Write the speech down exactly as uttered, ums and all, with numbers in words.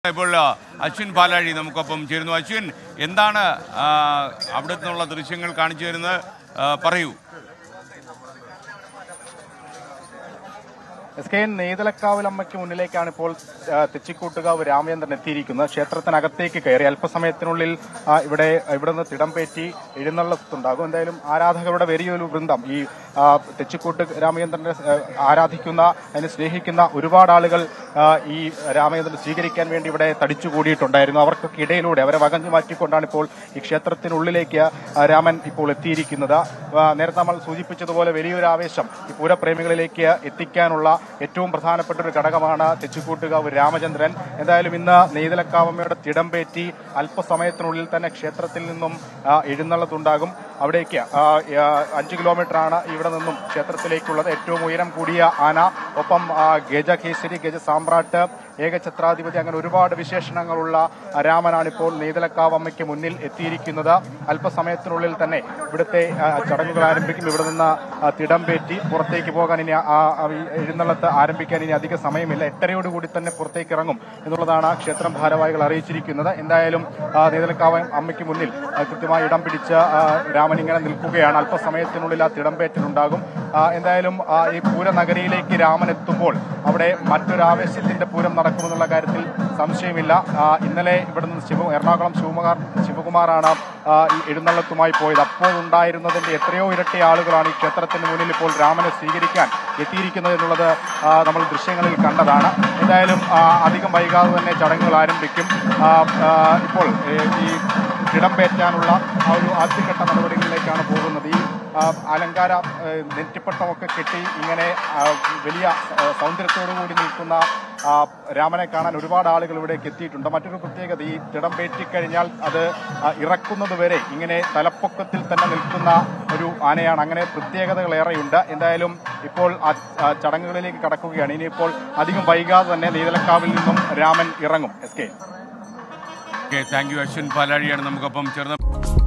ഇപ്പോൾ അശ്വിൻ പാലാഴി നമുക്കൊപ്പം ചേരുന്നു. അശ്വിൻ, എന്താണ് അവിടെ നിന്നുള്ള ദൃശ്യങ്ങൾ കാണിച്ചു തരുന്നത്? പറയൂ. എസ് കെ എൻ നെയ്തലക്കാവിലമ്മയ്ക്ക് മുന്നിലേക്കാണ് ഇപ്പോൾ തെച്ചിക്കോട്ടുകാവ് രാമചന്ദ്രൻ എത്തിയിരിക്കുന്നത്. ക്ഷേത്രത്തിനകത്തേക്ക് കയറി അല്പസമയത്തിനുള്ളിൽ ഇവിടെ ഇവിടെ നിന്ന് തിടംപേറ്റി എഴുന്നള്ളത്തുണ്ടാകും. എന്തായാലും ആരാധകരുടെ വലിയൊരു വൃന്ദം ഈ തെച്ചിക്കോട്ട് രാമചന്ദ്രനെ ആരാധിക്കുന്ന, അതിനെ സ്നേഹിക്കുന്ന ഒരുപാട് ആളുകൾ ഈ രാമചന്ദ്രനെ സ്വീകരിക്കാൻ വേണ്ടി ഇവിടെ തടിച്ചുകൂടിയിട്ടുണ്ടായിരുന്നു. അവർക്കൊക്കെ ഇടയിലൂടെ അവരെ വകഞ്ഞു മാറ്റിക്കൊണ്ടാണ് ഇപ്പോൾ ഈ ക്ഷേത്രത്തിനുള്ളിലേക്ക് രാമൻ ഇപ്പോൾ എത്തിയിരിക്കുന്നത്. നേരത്തെ നമ്മൾ സൂചിപ്പിച്ചതുപോലെ വലിയൊരു ആവേശം ഈ പൂരപ്രേമികളിലേക്ക് എത്തിക്കാനുള്ള ഏറ്റവും പ്രധാനപ്പെട്ട ഒരു ഘടകമാണ് തെച്ചിക്കോട്ടുകാവ് രാമചന്ദ്രൻ. എന്തായാലും ഇന്ന് നെയ്തലക്കാവമ്മയുടെ തിടംപേറ്റി അല്പസമയത്തിനുള്ളിൽ തന്നെ ക്ഷേത്രത്തിൽ നിന്നും എഴുന്നള്ളത്തുണ്ടാകും. അവിടേക്ക് അഞ്ച് കിലോമീറ്ററാണ് ഇവിടെ നിന്നും ക്ഷേത്രത്തിലേക്കുള്ളത്. ഏറ്റവും ഉയരം കൂടിയ ആന, ഒപ്പം ഗജകേസരി, ഗജസാമ്രാട്ട്, ഏകഛത്രാധിപതി, അങ്ങനെ ഒരുപാട് വിശേഷണങ്ങളുള്ള രാമനാണിപ്പോൾ നെയ്തലക്കാവമ്മയ്ക്ക് മുന്നിൽ എത്തിയിരിക്കുന്നത്. അല്പസമയത്തിനുള്ളിൽ തന്നെ ഇവിടുത്തെ ചടങ്ങുകൾ ആരംഭിക്കും. ഇവിടെ നിന്ന് തിടംപേറ്റി പുറത്തേക്ക് പോകാൻ ഇനി എഴുന്നള്ളത്ത് ആരംഭിക്കാൻ ഇനി അധിക സമയമില്ല. എട്ടരയോടുകൂടി തന്നെ പുറത്തേക്ക് ഇറങ്ങും എന്നുള്ളതാണ് ക്ഷേത്രം ഭാരവാഹികൾ അറിയിച്ചിരിക്കുന്നത്. എന്തായാലും നെയ്തലക്കാവ് അമ്മയ്ക്ക് മുന്നിൽ കൃത്യമായി ഇടം പിടിച്ച് രാമൻ ഇങ്ങനെ നിൽക്കുകയാണ്. അല്പസമയത്തിനുള്ളിൽ ആ തിടംപേറ്റലുണ്ടാകും. എന്തായാലും ഈ പൂരനഗരിയിലേക്ക് രാമൻ എത്തുമ്പോൾ അവിടെ മറ്റൊരാവേശത്തിന്റെ പൂരം നടക്കുമെന്നുള്ള കാര്യത്തിൽ സംശയമില്ല. ഇന്നലെ ഇവിടെ നിന്ന് ശിവ എറണാകുളം ശിവകുമാർ ശിവകുമാറാണ് ഈ എഴുന്നള്ളത്തുമായി പോയത്. അപ്പോൾ ഉണ്ടായിരുന്നതിന്റെ എത്രയോ ഇരട്ടി ആളുകളാണ് ഈ ക്ഷേത്രത്തിന് മുന്നിൽ ഇപ്പോൾ രാമനെ സ്വീകരിക്കാൻ എത്തിയിരിക്കുന്നത് എന്നുള്ളത് നമ്മൾ ദൃശ്യങ്ങളിൽ കണ്ടതാണ്. എന്തായാലും അധികം വൈകാതെ തന്നെ ചടങ്ങുകൾ ആരംഭിക്കും. ഇപ്പോൾ ഈ തിടംപേറ്റാനുള്ള ആ ഒരു ആദ്യഘട്ട നടപടികളിലേക്കാണ് പോകുന്നത്. ഈ അലങ്കാര നെറ്റിപ്പട്ടമൊക്കെ കെട്ടി ഇങ്ങനെ വലിയ സൗന്ദര്യത്തോടു കൂടി നിൽക്കുന്ന രാമനെ കാണാൻ ഒരുപാട് ആളുകൾ ഇവിടേക്ക് എത്തിയിട്ടുണ്ട്. മറ്റൊരു പ്രത്യേകത, ഈ തിടംപേറ്റിക്കഴിഞ്ഞാൽ അത് ഇറക്കുന്നത് വരെ ഇങ്ങനെ തലപ്പൊക്കത്തിൽ തന്നെ നിൽക്കുന്ന ഒരു ആനയാണ്. അങ്ങനെ പ്രത്യേകതകൾ ഏറെയുണ്ട്. എന്തായാലും ഇപ്പോൾ ചടങ്ങുകളിലേക്ക് കടക്കുകയാണ്. ഇനിയിപ്പോൾ അധികം വൈകാതെ തന്നെ നെയ്തലക്കാവിൽ നിന്നും രാമൻ ഇറങ്ങും. S K thank you. Ashwin പാലാഴിയാണ് നമുക്കൊപ്പം ചേർന്ന്.